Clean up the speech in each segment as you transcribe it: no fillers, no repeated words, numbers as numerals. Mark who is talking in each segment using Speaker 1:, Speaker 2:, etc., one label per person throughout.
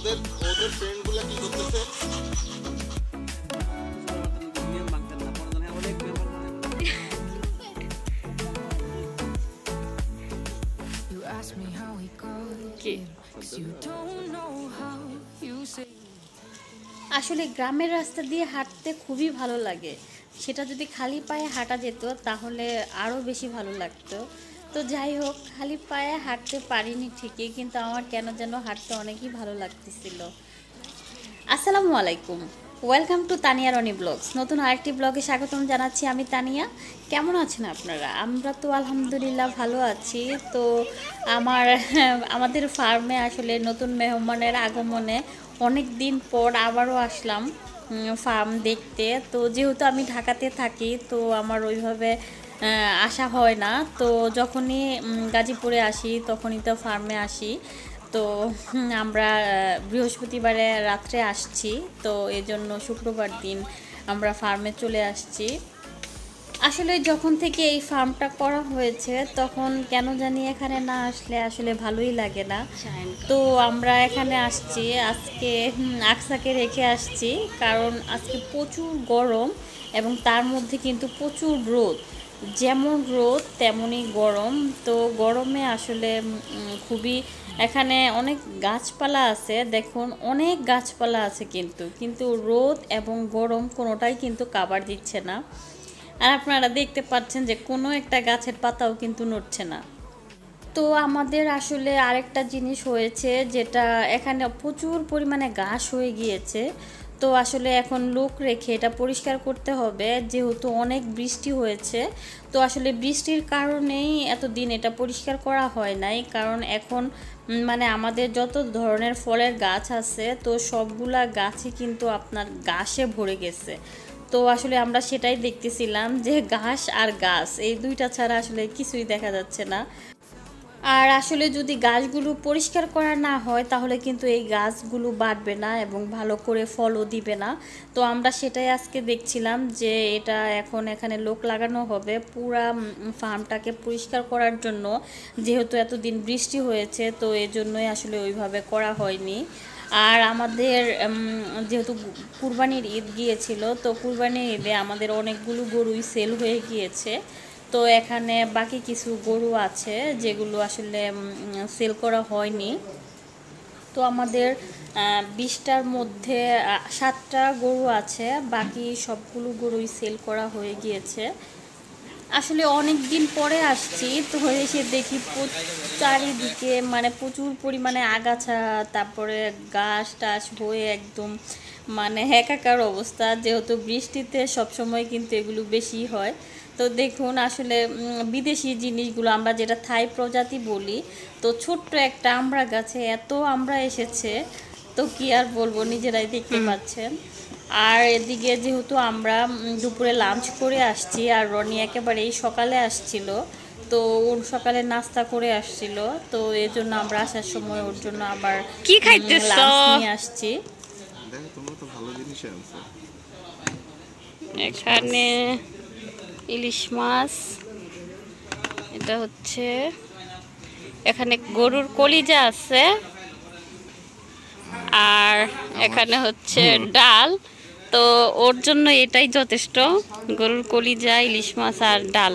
Speaker 1: ওদের ওদের ফ্রেন্ডগুলো কি করতেছে?
Speaker 2: আসলে গ্রামের রাস্তা দিয়ে হাঁটতে খুবই ভালো লাগে। সেটা যদি খালি পায়ে হাঁটা যেত তাহলে আরও বেশি ভালো লাগতো। তো যাই হোক, খালি পায়ে হাঁটতে পারিনি ঠিকই, কিন্তু আমার কেন যেন হাঁটতে অনেকই ভালো লাগতেছিল। আসসালামু আলাইকুম, welcome to Tania Rony blogs. নতুন আরেকটি ব্লগে স্বাগতম জানাচ্ছি আমি তানিয়া। কেমন আছেন আপনারা? আমরা তো আলহামদুলিল্লাহ ভালো আছি। তো আমাদের ফার্মে আসলে নতুন মেহমানের আগমনে অনেক দিন পর আবারও আসলাম ফার্ম দেখতে। তো যেহেতু আমি ঢাকাতে থাকি, তো আমার ওইভাবে আসা হয় না। তো যখনই গাজীপুরে আসি তখনই তো ফার্মে আসি। তো আমরা বৃহস্পতিবারে রাত্রে আসছি, তো এজন্য শুক্রবার দিন আমরা ফার্মে চলে আসছি। আসলে যখন থেকে এই ফার্মটা করা হয়েছে তখন কেন জানি এখানে না আসলে আসলে ভালোই লাগে না। তো আমরা এখানে আসছি আজকে, আকসাকে রেখে আসছি, কারণ আজকে প্রচুর গরম এবং তার মধ্যে কিন্তু প্রচুর রোদ। যেমন রোদ তেমনই গরম। তো গরমে আসলে খুবই, এখানে অনেক গাছপালা আছে, দেখুন অনেক গাছপালা আছে, কিন্তু রোদ এবং গরম কোনোটাই কিন্তু কাভার দিচ্ছে না। আর আপনারা দেখতে পাচ্ছেন যে কোনো একটা গাছের পাতাও কিন্তু নড়ছে না। তো আমাদের আসলে আরেকটা জিনিস হয়েছে, যেটা এখানে প্রচুর পরিমাণে ঘাস হয়ে গিয়েছে। তো আসলে এখন লোক রেখে এটা পরিষ্কার করতে হবে, যেহেতু অনেক বৃষ্টি হয়েছে। তো আসলে বৃষ্টির কারণেই এতদিন এটা পরিষ্কার করা হয় নাই, কারণ এখন মানে আমাদের যত ধরনের ফলের গাছ আছে তো সবগুলা গাছই কিন্তু আপনার ঘাসে ভরে গেছে। তো আসলে আমরা সেটাই দেখতেছিলাম যে ঘাস আর গাছ এই দুইটা ছাড়া আসলে কিছুই দেখা যাচ্ছে না। আর আসলে যদি গাছগুলো পরিষ্কার করা না হয় তাহলে কিন্তু এই গাছগুলো বাড়বে না এবং ভালো করে ফলও দিবে না। তো আমরা সেটাই আজকে দেখছিলাম যে এটা এখন এখানে লোক লাগানো হবে পুরা ফার্মটাকে পরিষ্কার করার জন্য, যেহেতু এতদিন বৃষ্টি হয়েছে তো এজন্যই আসলে ওইভাবে করা হয়নি। আর আমাদের যেহেতু কুরবানির ঈদ গিয়েছিল, তো কুরবানির ঈদে আমাদের অনেকগুলো গরুই সেল হয়ে গিয়েছে। তো এখানে বাকি কিছু গরু আছে যেগুলো আসলে সেল করা হয়নি। তো আমাদের 20টার মধ্যে 7টা গরু আছে, বাকি সবগুলো গরুই সেল করা হয়ে গিয়েছে। আসলে অনেক দিন পরে আসছি, তো এসে দেখি চারিদিকে মানে প্রচুর পরিমাণে আগাছা, তারপরে গাছ টাছ হয়ে একদম মানে একাকার অবস্থা, যেহেতু বৃষ্টিতে সবসময় কিন্তু এগুলো বেশি হয়। তো দেখুন আসলে বিদেশি জিনিসগুলো, আমরা যেটা থাই প্রজাতি বলি, তো ছোট্ট একটা আমড়া গাছে এত আমড়া এসেছে, তো কি আর বলবো, নিজেরাই দেখতে পাচ্ছেন। আর এদিকে যেহেতু আমরা দুপুরে লাঞ্চ করে আসছি, আর রনি একেবারেই সকালে আসছিল, তো ওর সকালে নাস্তা করে আসছিল, তো এই জন্য আমরা আসার সময় ওর জন্য আবার
Speaker 3: কি খাইতেছ
Speaker 2: লাঞ্চ নিয়ে আসছি।
Speaker 1: দেখো তোমরা তো ভালো জিনিস আনছো।
Speaker 3: এখানে ইলিশ মাছ, এটা হচ্ছে এখানে গরুর কলিজা আছে, আর এখানে হচ্ছে ডাল। তো ওর জন্য এটাই যথেষ্ট, গরুর কলিজা, ইলিশ মাছ আর ডাল।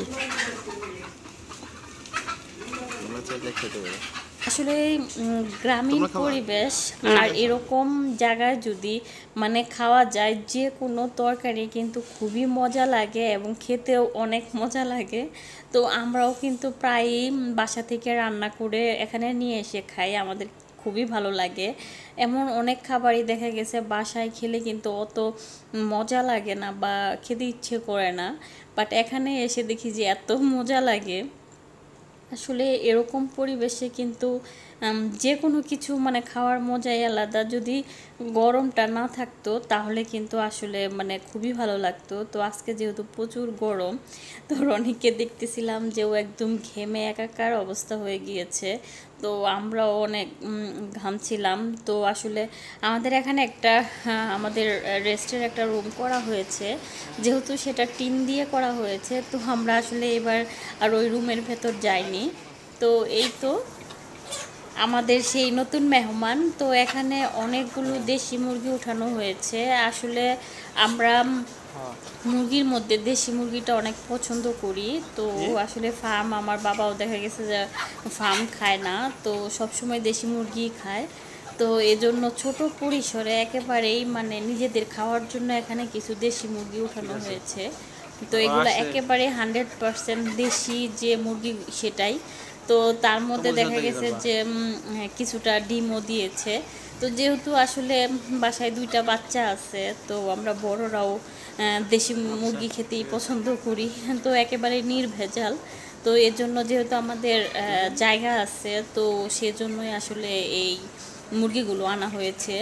Speaker 1: তোমরা চাইলে খেতে পারো।
Speaker 2: আসলে গ্রামীণ পরিবেশ আর এরকম জায়গায় যদি মানে খাওয়া যায় যে কোনো তরকারি কিন্তু খুবই মজা লাগে এবং খেতেও অনেক মজা লাগে। তো আমরাও কিন্তু প্রায়ই বাসা থেকে রান্না করে এখানে নিয়ে এসে খাই, আমাদের খুবই ভালো লাগে। এমন অনেক খাবারই দেখা গেছে বাসায় খেলে কিন্তু অত মজা লাগে না বা খেতে ইচ্ছে করে না, বাট এখানে এসে দেখি যে এত মজা লাগে। আসলে এরকম পরিবেশে কিন্তু যে কোনো কিছু মানে খাওয়ার মজাই আলাদা। যদি গরমটা না থাকতো তাহলে কিন্তু আসলে মানে খুবই ভালো লাগতো। তো আজকে যেহেতু প্রচুর গরম, তো রনিকে দেখতেছিলাম যে ও একদম ঘেমে একাকার অবস্থা হয়ে গিয়েছে। তো আমরাও অনেক ঘামছিলাম। তো আসলে আমাদের এখানে একটা আমাদের রেস্টের একটা রুম করা হয়েছে, যেহেতু সেটা টিন দিয়ে করা হয়েছে, তো আমরা আসলে এবার আর ওই রুমের ভেতর যাইনি। তো এই তো আমাদের সেই নতুন মেহমান। তো এখানে অনেকগুলো দেশি মুরগি উঠানো হয়েছে। আসলে আমরা মুরগির মধ্যে দেশি মুরগিটা অনেক পছন্দ করি। তো আসলে ফার্ম আমার বাবাও দেখা গেছে যে ফার্ম খায় না, তো সবসময় দেশি মুরগি খায়। তো এজন্য ছোট পরিসরে একেবারেই মানে নিজেদের খাওয়ার জন্য এখানে কিছু দেশি মুরগি উঠানো হয়েছে। তো এগুলো একেবারে 100% দেশি যে মুরগি সেটাই। তো তার মধ্যে দেখা গেছে যে কিছুটা ডিমও দিয়েছে। তো যেহেতু আসলে বাসায় 2টা বাচ্চা আছে, তো আমরা বড়রাও দেশি মুরগি খেতেই পছন্দ করি, তো একেবারে নির্ভেজাল। তো এর জন্য যেহেতু আমাদের জায়গা আছে, তো সেজন্যই আসলে এই মুরগিগুলো আনা হয়েছে।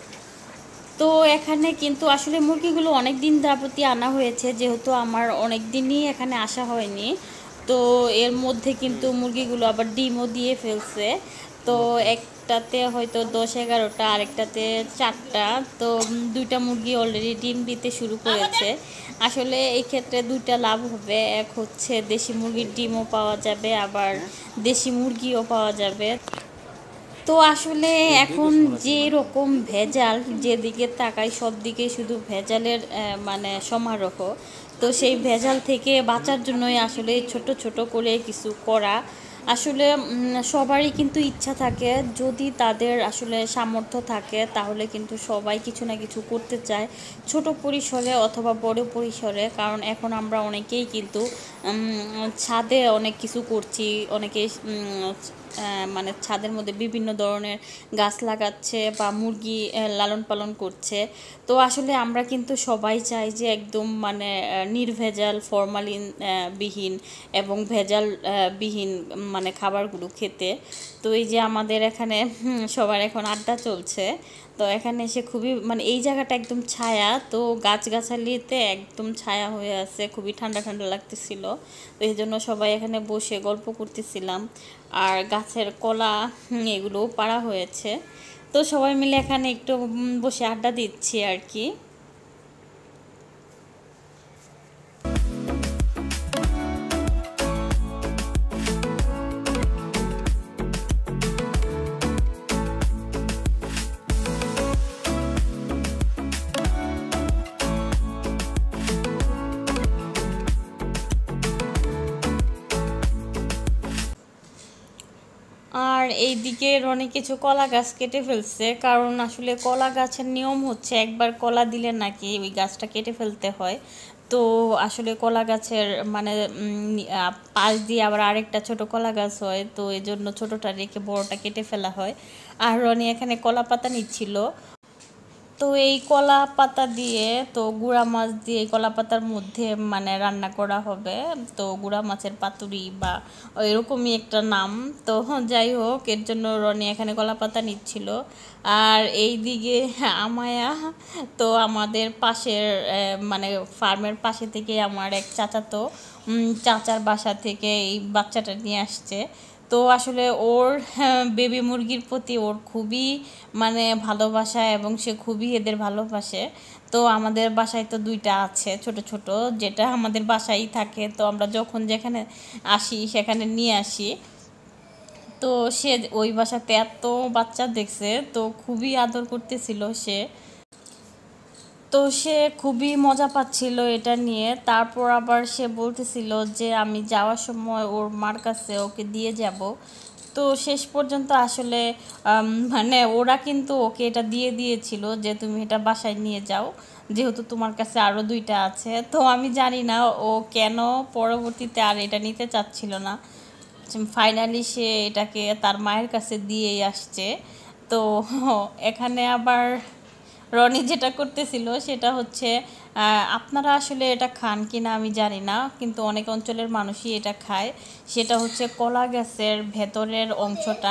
Speaker 2: তো এখানে কিন্তু আসলে মুরগিগুলো অনেক দিন যাবতই আনা হয়েছে, যেহেতু আমার অনেক দিনই এখানে আসা হয়নি। তো এর মধ্যে কিন্তু মুরগিগুলো আবার ডিমও দিয়ে ফেলছে। তো একটাতে হয়তো 10-11টা, আরেকটাতে 4টা। তো 2টা মুরগি অলরেডি ডিম দিতে শুরু করেছে। আসলে এই ক্ষেত্রে 2টা লাভ হবে, এক হচ্ছে দেশি মুরগির ডিমও পাওয়া যাবে, আবার দেশি মুরগিও পাওয়া যাবে। তো আসলে এখন যে রকম ভেজাল, যেদিকে তাকাই সব দিকে শুধু ভেজালের মানে সমারোহ। তো সেই ভেজাল থেকে বাঁচার জন্যই আসলে ছোট ছোট করে কিছু করা। আসলে সবারই কিন্তু ইচ্ছা থাকে, যদি তাদের আসলে সামর্থ্য থাকে তাহলে কিন্তু সবাই কিছু না কিছু করতে চায়, ছোট পরিসরে অথবা বড় পরিসরে। কারণ এখন আমরা অনেকেই কিন্তু ছাদে অনেক কিছু করছি, অনেকে মানে ছাদের মধ্যে বিভিন্ন ধরনের গাছ লাগাচ্ছে বা মুরগি লালন পালন করছে। তো আসলে আমরা কিন্তু সবাই চাই যে একদম মানে নির্ভেজাল, ফরমালিন বিহীন এবং ভেজাল বিহীন মানে খাবারগুলো খেতে। তো এই যে আমাদের এখানে সবার এখন আড্ডা চলছে। তো এখানে এসে খুবই মানে এই জায়গাটা একদম ছায়া, তো গাছগাছালিতে একদম ছায়া হয়ে আছে, খুবই ঠান্ডা ঠান্ডা লাগতেছিল। তো এই জন্য সবাই এখানে বসে গল্প করতেছিলাম। আর গাছের কলা এগুলোও পাড়া হয়েছে। তো সবাই মিলে এখানে একটু বসে আড্ডা দিচ্ছি আর কি। আর এইদিকে রনি কিছু কলা গাছ কেটে ফেলছে, কারণ আসলে কলা গাছের নিয়ম হচ্ছে একবার কলা দিলে নাকি ওই গাছটা কেটে ফেলতে হয়। তো আসলে কলা গাছের মানে পাশ দিয়ে আবার আরেকটা ছোট কলা গাছ হয়, তো এই জন্য ছোটোটা রেখে বড়টা কেটে ফেলা হয়। আর রনি এখানে কলা পাতা নিচ্ছিল। তো এই কলা পাতা দিয়ে, তো গুঁড়া মাছ দিয়ে এই কলা পাতার মধ্যে মানে রান্না করা হবে। তো গুঁড়া মাছের পাতুরি বা এরকমই একটা নাম। তো যাই হোক, এর জন্য রনি এখানে কলা পাতা নিচ্ছিল। আর এই দিকে আমায়া, তো আমাদের পাশের মানে ফার্মের পাশে থেকে আমার এক চাচার বাসা থেকে এই বাচ্চাটা নিয়ে আসছে। তো আসলে ওর বেবি মুরগির প্রতি ওর খুবই মানে ভালোবাসা, এবং সে খুবই এদের ভালোবাসে। তো আমাদের বাসায় তো 2টা আছে ছোট ছোট, যেটা আমাদের বাসায় থাকে। তো আমরা যখন যেখানে আসি সেখানে নিয়ে আসি। তো সে ওই বাসাতে এত বাচ্চা দেখছে, তো খুবই আদর করতেছিল সে। তো সে খুবই মজা পাচ্ছিল এটা নিয়ে। তারপর আবার সে বলতেছিল যে আমি যাওয়ার সময় ওর মার কাছে ওকে দিয়ে যাব। তো শেষ পর্যন্ত আসলে মানে ওরা কিন্তু ওকে এটা দিয়ে দিয়েছিল যে তুমি এটা বাসায় নিয়ে যাও, যেহেতু তোমার কাছে আরও 2টা আছে। তো আমি জানি না ও কেন পরবর্তীতে আর এটা নিতে চাচ্ছিল না। ফাইনালি সে এটাকে তার মায়ের কাছে দিয়েই আসছে। তো এখানে আবার রনি যেটা করতেছিল সেটা হচ্ছে, আপনারা আসলে এটা খান কি না আমি জানি না, কিন্তু অনেক অঞ্চলের মানুষই এটা খায়। সেটা হচ্ছে কলা গাছের ভেতরের অংশটা,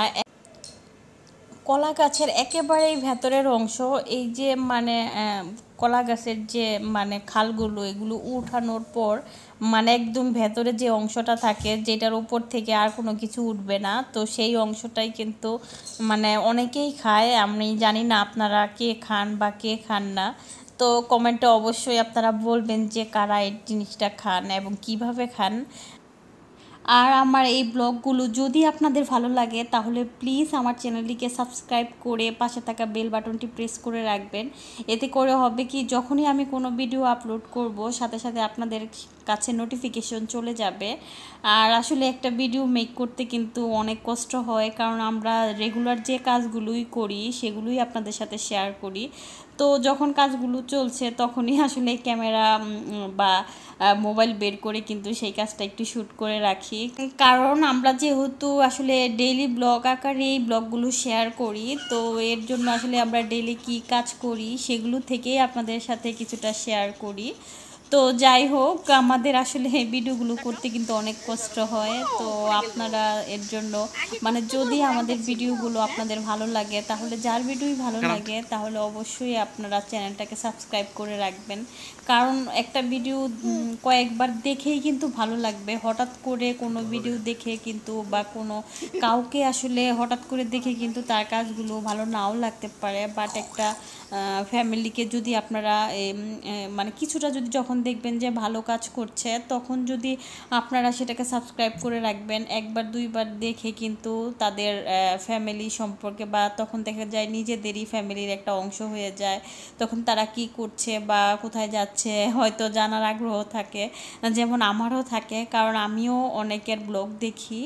Speaker 2: কলা গাছের একেবারেই ভেতরের অংশ। এই যে মানে কলা গাছের যে মানে খালগুলো, এগুলো উঠানোর পর মানে একদম ভেতরে যে অংশটা থাকে, যেটার উপর থেকে আর কোনো কিছু উঠবে না, তো সেই অংশটাই কিন্তু মানে অনেকেই খায়। আমি জানি না আপনারা কে খান বা কে খান না। তো কমেন্টে অবশ্যই আপনারা বলবেন যে কারা এই জিনিসটা খান এবং কিভাবে খান। আর আমার এই ব্লগগুলো যদি আপনাদের ভালো লাগে তাহলে প্লিজ আমার চ্যানেলটিকে সাবস্ক্রাইব করে পাশে থাকা বেল বাটনটি প্রেস করে রাখবেন। এতে করে হবে কি, যখনই আমি কোনো ভিডিও আপলোড করব সাথে সাথে আপনাদের কাছে নোটিফিকেশন চলে যাবে। আর আসলে একটা ভিডিও মেক করতে কিন্তু অনেক কষ্ট হয়, কারণ আমরা রেগুলার যে কাজগুলোই করি সেগুলোই আপনাদের সাথে শেয়ার করি। তো যখন কাজগুলো চলছে তখনই আসলে ক্যামেরা বা মোবাইল বের করে কিন্তু সেই কাজটা একটু শ্যুট করে রাখি, কারণ আমরা যেহেতু আসলে ডেইলি ব্লগ আকারে এই ব্লগগুলো শেয়ার করি, তো এর জন্য আসলে আমরা ডেইলি কী কাজ করি সেগুলো থেকেই আপনাদের সাথে কিছুটা শেয়ার করি। তো যাই হোক, আমাদের আসলে এই ভিডিওগুলো করতে কিন্তু অনেক কষ্ট হয়। তো আপনারা এর জন্য মানে যদি আমাদের ভিডিওগুলো আপনাদের ভালো লাগে, তাহলে যার ভিডিওই ভালো লাগে তাহলে অবশ্যই আপনারা চ্যানেলটাকে সাবস্ক্রাইব করে রাখবেন, কারণ একটা ভিডিও কয়েকবার দেখেই কিন্তু ভালো লাগবে। হঠাৎ করে কোনো ভিডিও দেখে কিন্তু বা কোনো কাউকে আসলে হঠাৎ করে দেখে কিন্তু তার কাজগুলো ভালো নাও লাগতে পারে, বাট একটা ফ্যামিলিকে যদি আপনারা মানে কিছুটা যদি যখন দেখবেন যে ভালো কাজ করছে, তখন যদি আপনারা সেটাকে সাবস্ক্রাইব করে রাখবেন, একবার দুইবার দেখে কিন্তু তাদের ফ্যামিলি সম্পর্কে বা তখন দেখা যায় নিজেদেরই ফ্যামিলির একটা অংশ হয়ে যায়। তখন তারা কি করছে বা কোথায় যাচ্ছে হয়তো জানার আগ্রহ থাকে, যেমন আমারও থাকে, কারণ আমিও অনেকের ব্লগ দেখি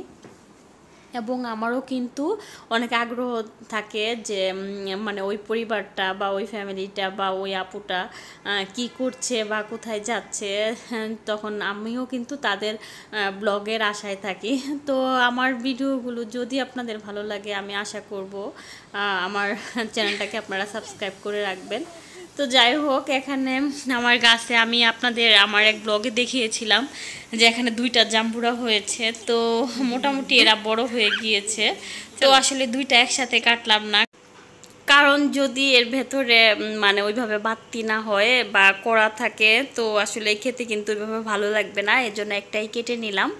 Speaker 2: এবং আমারও কিন্তু অনেক আগ্রহ থাকে যে মানে ওই পরিবারটা বা ওই ফ্যামিলিটা বা ওই আপুটা কি করছে বা কোথায় যাচ্ছে, তখন আমিও কিন্তু তাদের ব্লগের আশায় থাকি। তো আমার ভিডিওগুলো যদি আপনাদের ভালো লাগে, আমি আশা করব আমার চ্যানেলটাকে আপনারা সাবস্ক্রাইব করে রাখবেন। তো যাই হোক, এখানে আমার গাছে আমি আপনাদের আমার এক ব্লগে দেখিয়েছিলাম যে এখানে 2টা জাম্বুরা হয়েছে, তো মোটামুটি এরা বড় হয়ে গিয়েছে। তো আসলে 2টা একসাথে কাটলাম না, কারণ যদি এর ভেতরে মানে ওইভাবে বাতি না হয় বা কড়া থাকে, তো আসলে খেতে কিন্তু ওইভাবে ভালো লাগবে না, এজন্য একটাই কেটে নিলাম।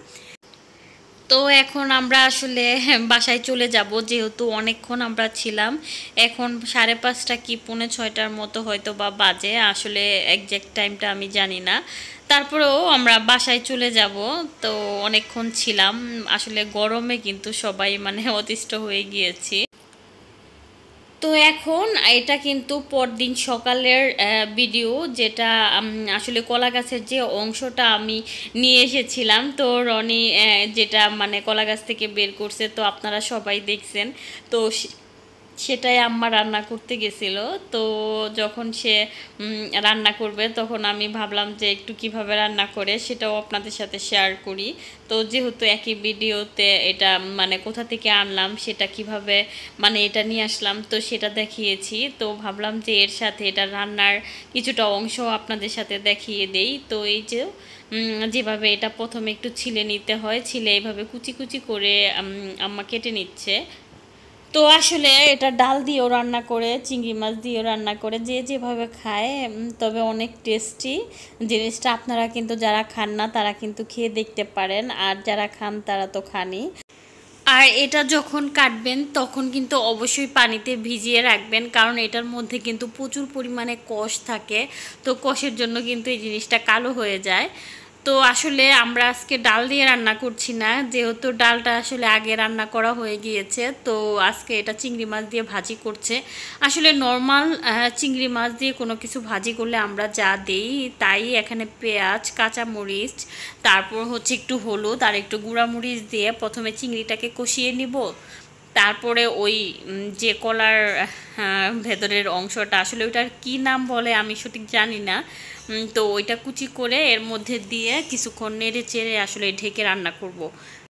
Speaker 2: তো এখন আমরা আসলে বাসায় চলে যাব, যেহেতু অনেকক্ষণ আমরা ছিলাম। এখন 5:30 কি 5:45টার মতো হয়তো বা বাজে, আসলে একজ্যাক্ট টাইমটা আমি জানি না। তারপরেও আমরা বাসায় চলে যাব। তো অনেকক্ষণ ছিলাম, আসলে গরমে কিন্তু সবাই মানে অতিষ্ঠ হয়ে গিয়েছি। তো এখন এটা কিন্তু পরদিন সকালের ভিডিও, যেটা আসলে কলা গাছের যে অংশটা আমি নিয়ে এসেছিলাম, তো রনি যেটা মানে কলা গাছ থেকে বের করছে, তো আপনারা সবাই দেখছেন। তো সেটাই আম্মা রান্না করতে গেছিল। তো যখন সে রান্না করবে তখন আমি ভাবলাম যে একটু কিভাবে রান্না করে সেটাও আপনাদের সাথে শেয়ার করি। তো যেহেতু একই ভিডিওতে এটা মানে কোথা থেকে আনলাম, সেটা কিভাবে মানে এটা নিয়ে আসলাম, তো সেটা দেখিয়েছি। তো ভাবলাম যে এর সাথে এটা রান্নার কিছুটা অংশ আপনাদের সাথে দেখিয়ে দেই। তো এই যে যেভাবে এটা প্রথমে একটু ছিলে নিতে হয়, ছিলে এইভাবে কুচি কুচি করে আম্মা কেটে নিচ্ছে। তো আসলে এটা ডাল দিয়েও রান্না করে, চিংড়ি মাছ দিয়েও রান্না করে, যে যেভাবে খায়, তবে অনেক টেস্টি জিনিসটা। আপনারা কিন্তু যারা খান না তারা কিন্তু খেয়ে দেখতে পারেন, আর যারা খান তারা তো খানই। আর এটা যখন কাটবেন তখন কিন্তু অবশ্যই পানিতে ভিজিয়ে রাখবেন, কারণ এটার মধ্যে কিন্তু প্রচুর পরিমাণে কষ থাকে। তো কষের জন্য কিন্তু এই জিনিসটা কালো হয়ে যায়। তো আসলে আমরা আজকে ডাল দিয়ে রান্না করছি না, যেহেতু ডালটা আসলে আগে রান্না করা হয়ে গিয়েছে। তো আজকে এটা চিংড়ি মাছ দিয়ে ভাজি করছে। আসলে নর্মাল চিংড়ি মাছ দিয়ে কোনো কিছু ভাজি করলে আমরা যা দেই তাই, এখানে পেঁয়াজ, কাঁচামরিচ, তারপর হচ্ছে একটু হলুদ আর একটু গুঁড়ামরিচ দিয়ে প্রথমে চিংড়িটাকে কষিয়ে নিব। তারপরে ওই যে কলার ভেতরের অংশটা, আসলে ওইটার কি নাম বলে আমি সঠিক জানি না, তো ওইটা কুচি করে এর মধ্যে দিয়ে কিছুক্ষণ নেড়ে চেড়ে আসলে ঢেকে রান্না করব।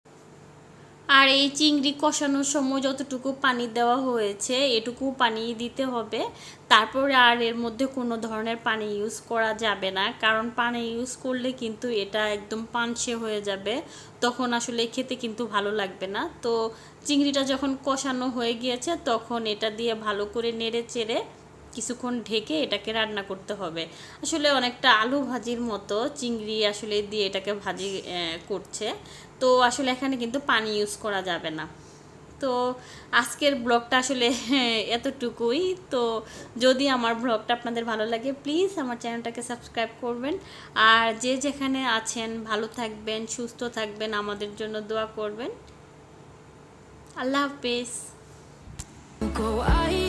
Speaker 2: আর এই চিংড়ি কষানোর সময় যতটুকু পানি দেওয়া হয়েছে এটুকু পানি দিতে হবে। তারপরে আর এর মধ্যে কোনো ধরনের পানি ইউজ করা যাবে না, কারণ পানি ইউজ করলে কিন্তু এটা একদম পানসে হয়ে যাবে, তখন আসলে খেতে কিন্তু ভালো লাগবে না। তো চিংড়িটা যখন কষানো হয়ে গিয়েছে তখন এটা দিয়ে ভালো করে নেড়ে চেড়ে কিছুক্ষণ ঢেকে এটাকে রান্না করতে হবে। আসলে অনেকটা আলু ভাজির মতো চিংড়ি আসলে দিয়ে এটাকে ভাজি করছে। তো আসলে এখানে কিন্তু পানি ইউজ করা যাবে না। তো আজকের ব্লগটা আসলে এতটুকুই। তো যদি আমার ব্লগটা আপনাদের ভালো লাগে প্লিজ আমার চ্যানেলটাকে সাবস্ক্রাইব করবেন, আর যে যেখানে আছেন ভালো থাকবেন, সুস্থ থাকবেন, আমাদের জন্য দোয়া করবেন। আল্লাহ হাফেজ।